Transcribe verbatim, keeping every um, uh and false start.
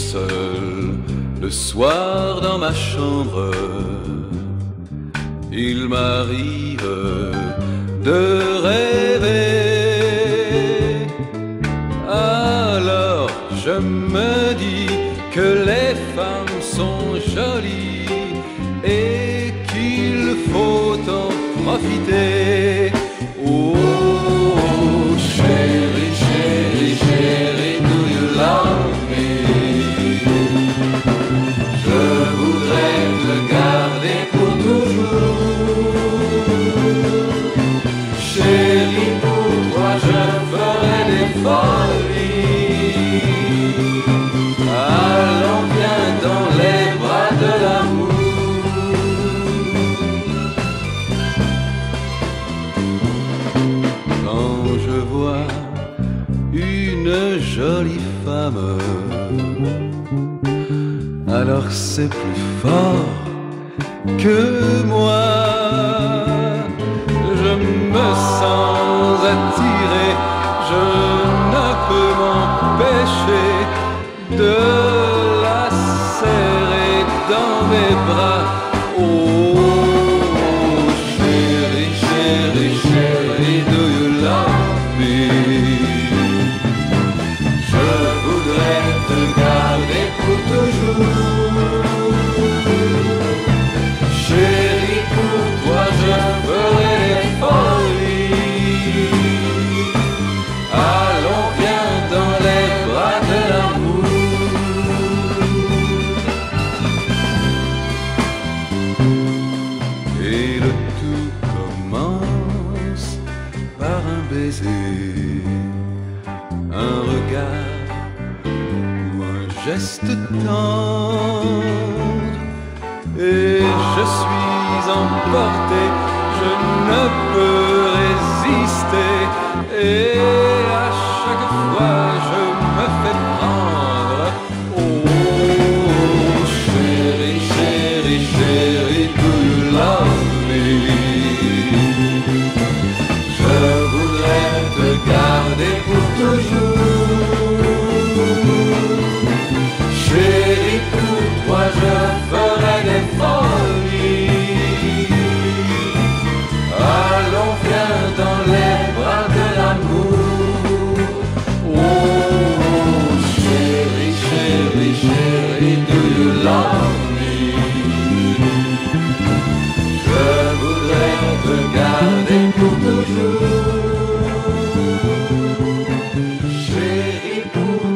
seul le soir dans ma chambre, il m'arrive de rêver. Alors je me dis que les femmes sont jolies et qu'il faut en profiter. Oh, chérie, chérie, chérie, do you love me? Je voudrais te garder pour toujours. Chérie, pour toi je ferai des folies. Allons, viens dans les bras de l'amour. Quand je vois une jolie femme, alors c'est plus fort que moi. Je me sens attiré, je ne peux m'empêcher de la serrer dans mes bras. Oh, chérie, chérie, chérie, do you love me? Je voudrais te garder pour toujours. Chérie, pour toi je ferai des folies. Allons, viens dans les bras de l'amour. Et le tout commence par un baiser, un regard ou un geste tendre, et je suis emporté, je ne peux résister, et à chaque fois je me fais prendre. Oh, chérie, chérie, chérie, do you love me? Je voudrais te garder pour toujours. Chérie, pour toi je ferai des folies. Allons, viens dans les bras de l'amour. Oh, chérie, chérie, chérie, do you love me? Je voudrais te garder pour toujours. Chérie, pour